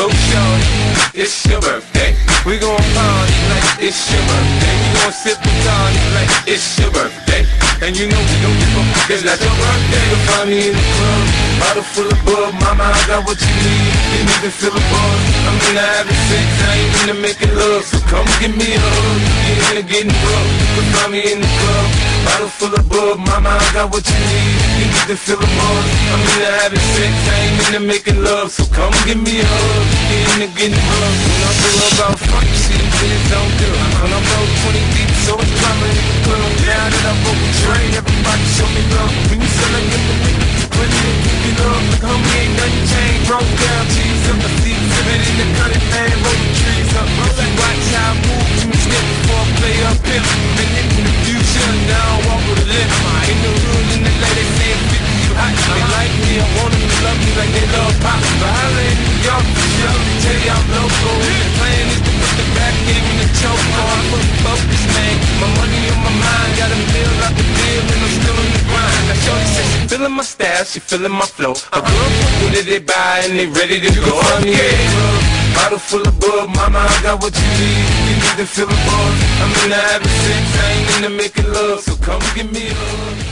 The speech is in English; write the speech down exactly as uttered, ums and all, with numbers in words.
So shorty, it's your birthday. We gon' party like it's your birthday. We gon' sip Bacardi like it's your birthday. And you know we don't give a fuck, it's not your birthday. You'll find me in the club, bottle full of bug. Mama, I got what you need, you need to feel a buzz. I'm into having sex, I ain't into making love. So come give me a hug, you ain't into getting rough. You'll find me in the club, bottle full of bug. Mama, I got what you need, you need to feel a buzz. I'm into having sex, I ain't into making love. So come give me a hug, you ain't into getting rough. When I feel about fuck, you see the kids don't do it. When I'm roll twenty deep, so it's drama in the club. Now that I broke the train, everybody show me love. When you sell like the niggas, you put it in, give me love. Look, homie, ain't nothing changed. Broke down, cheese up the seat, living in the cutting man, roll the trees up. Like watch how I move, you step before I play up here. Been into the future, now I walk with a limp. In the hood, in the lady saying fifty, you hot. They like me, I want them to love me like they love pop. But I lay in New York, for sure, tell you I'm local. The plan is to put the back game in the choke. Oh, I put focus, man. My money on my mind, got a meal out the deal, and I'm still in the grind. Now shorty says she feeling my style, she feeling my flow. A girl, what did they buy, and they ready to go. I'm here, club, bottle full of bug. Mama, I got what you need, you need to feel a buzz. I'm into having sex, I ain't into making love. So come give me a hug.